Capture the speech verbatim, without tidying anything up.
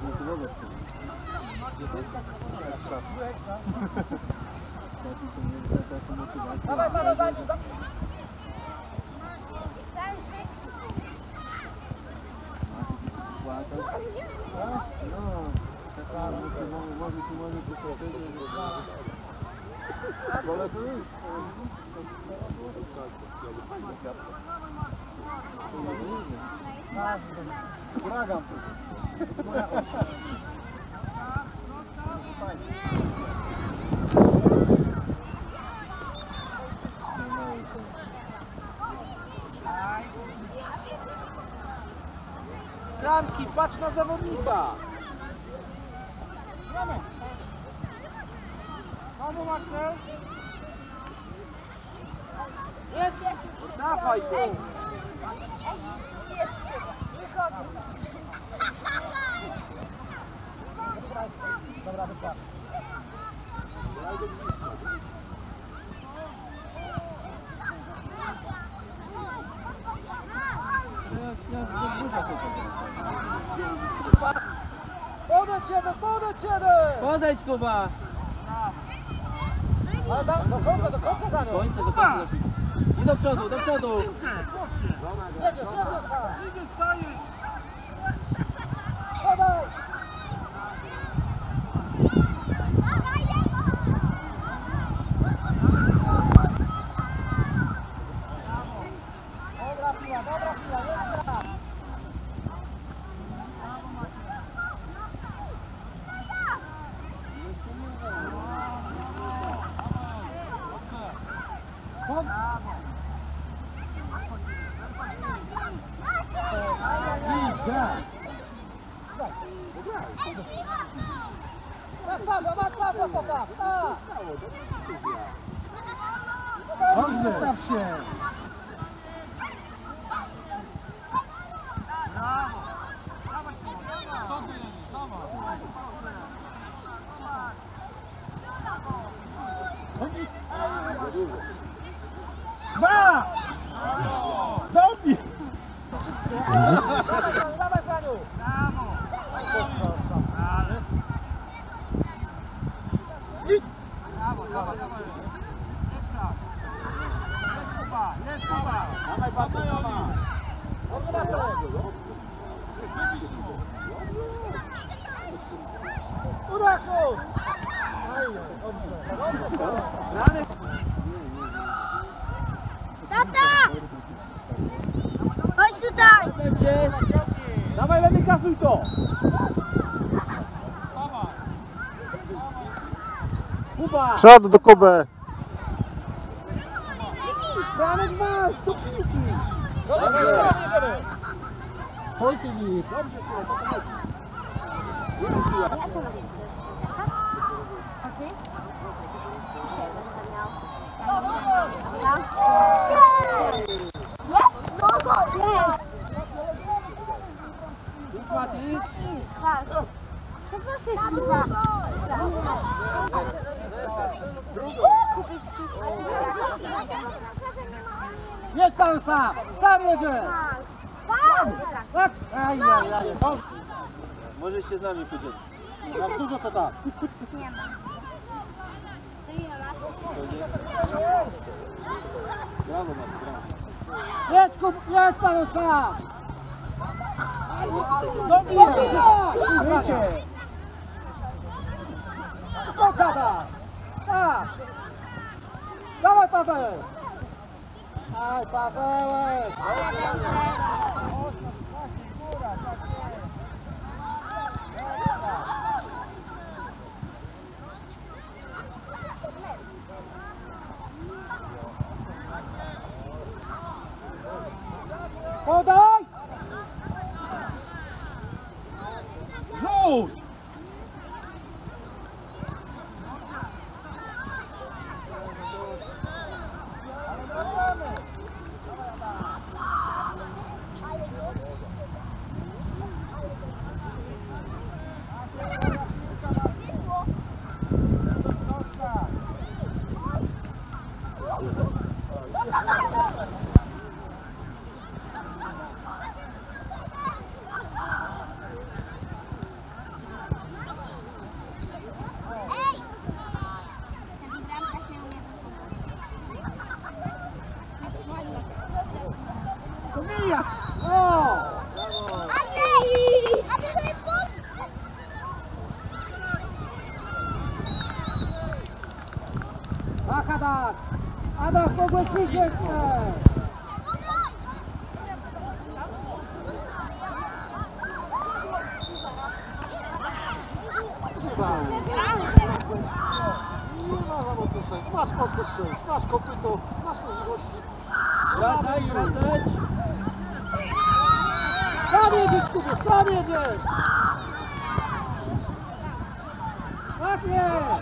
Dawaj, dawaj, dawaj! Huragan. Kramki, patrz na zawodnika. Mamo, Marcel. Dawaj tu. Dobra, wypadł. Podejdź jeden, podejdź jeden! Podejdź, Kuba! Ale do, do końca, do końca za nią! Do końca, do końca lepiej. I do przodu, do przodu! Jedziesz, jedziesz! Idziesz, stajesz! Podaj! Dobra piła, dobra piła, dobra! Zostaw się! Dwa! Dobij! Dawaj, Franiu! Idź! Brawo, dawaj, dawaj! Jest Kuba! Dawaj, Kuba! Dobrze, Bartek! Uraszu! Dobrze, dobrze! Tata! Chodź tutaj! Dawaj, lepiej kasuj to! Kuba! Przód do Kuby! Franek walcz, to piłki! Dobrze, bierzemy! Chodźcie nich! Dobrze, słuchaj, Idź, Mati, idź! To co się chyba? Jedź pan sam! Sam jedzie! Tak? Aj, aj, aj. Możesz się z nami podzielić. Jak dużo to tak? Nie ma. Ty ile masz? Brawo, Mati, brawo. Jedź, kup, jedź pan sam! Dobijaj! Dobijaj! Poczada! Tak! Dawaj, Paweł! Aj, Pawełek! Podaj! Rzuć! Wbija! O! Andrzej! A ty sobie pod... Tak, Adak! Adak, mogłeś iść jeszcze! Masz mocno strzelić, masz kopyto, masz możliwości. Wracaj, wracać. Sam jedziesz, Kubuś, sam jedziesz! Tak jest!